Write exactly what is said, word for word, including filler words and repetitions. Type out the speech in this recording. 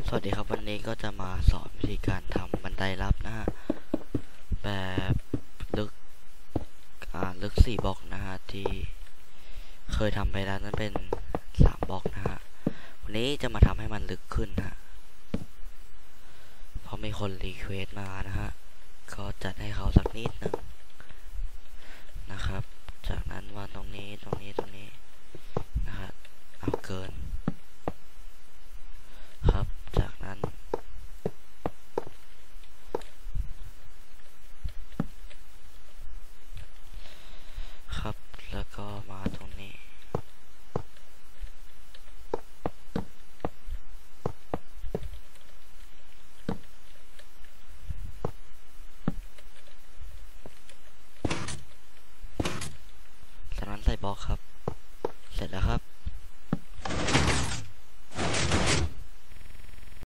สวัสดีครับวันนี้ก็จะมาสอนวิธีการทำบันไดลับนะฮะแบบลึกอ่าลึกสี่บล็อกนะฮะที่เคยทำไปแล้วนั้นเป็นสามบล็อกนะฮะวันนี้จะมาทำให้มันลึกขึ้นฮะเพราะมีคนรีเควสมานะฮะก็จัดให้เขาสักนิดนึงนะครับจากนั้นวางตรงนี้ตรงนี้ตรงนี้นะครับเอาเกิน